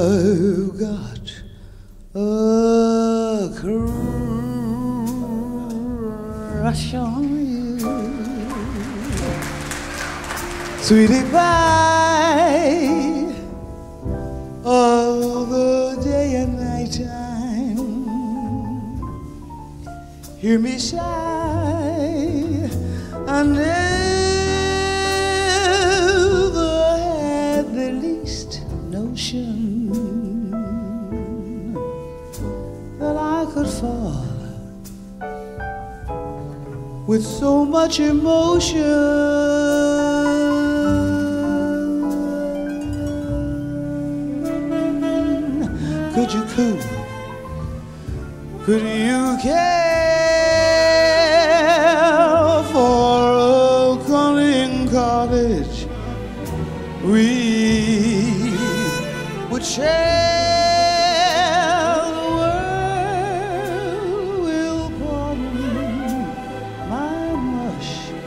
I've got a crush on you, sweetie pie of the day and night time. Hear me sigh, I never had the least notion that I could fall with so much emotion. Could you cool? Could you care for a cunning cottage we would share? The world will pardon my mush,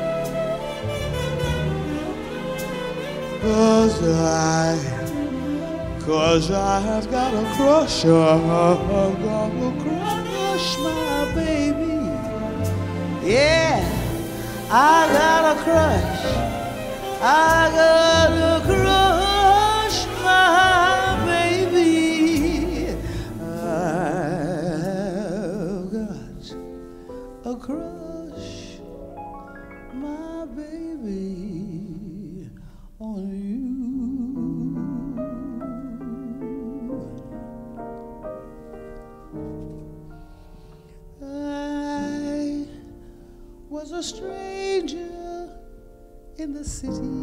'cause I've got a crush, I've got a crush, my baby. Yeah, I got a crush, I got a crush, my baby. I've got a crush, my baby, on you. Was a stranger in the city,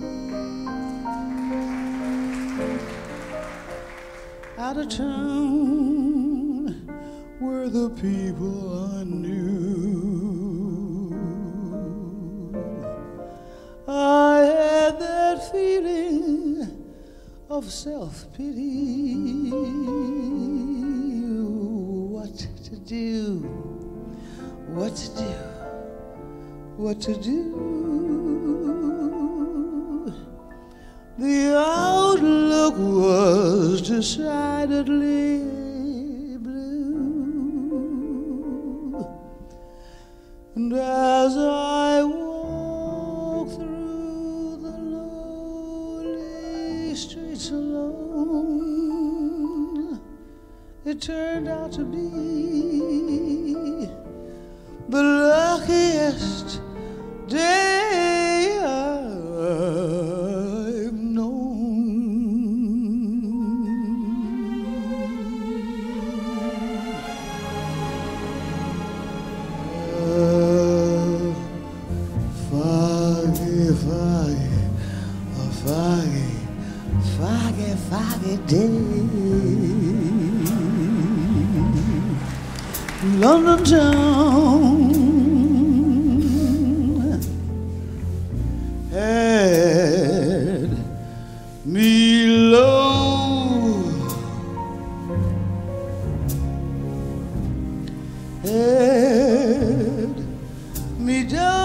out of town were the people I knew. I had that feeling of self-pity. What to do, what to do, what to do. The outlook was decidedly blue, and as I walked through the lonely streets alone, it turned out to be the luckiest day I've known. Foggy day, London town had me low, had me down.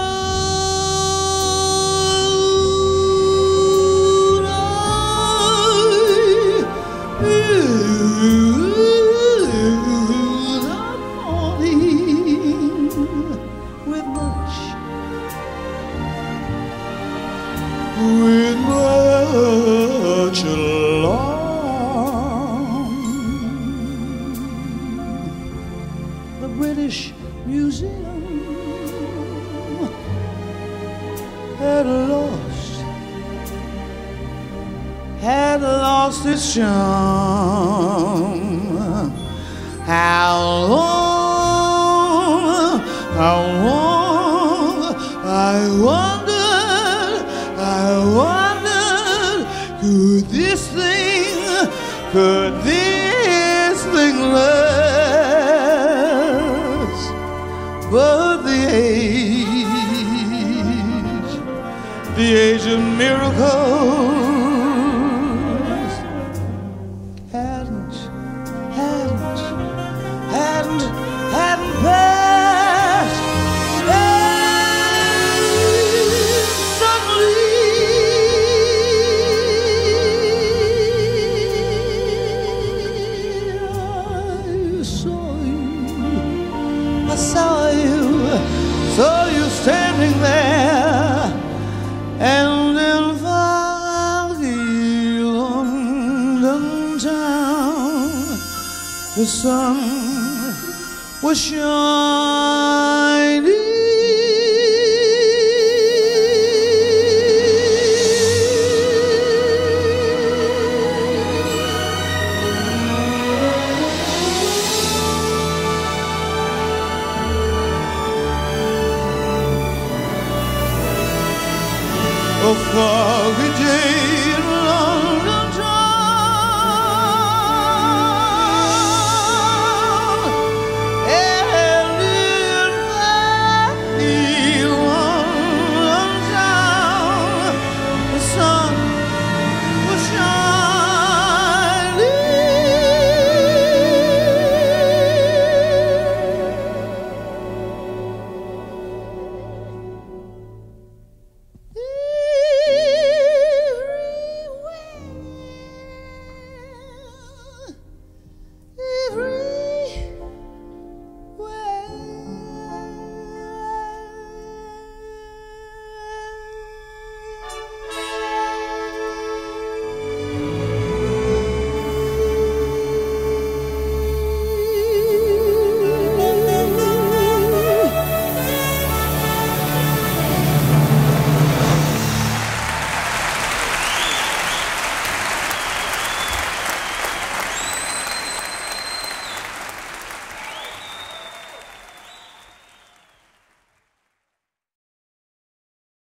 With much alarm, the British Museum had lost its charm. How long, I wondered, could this thing last? But the age of miracles hadn't passed. Suddenly The sun was shining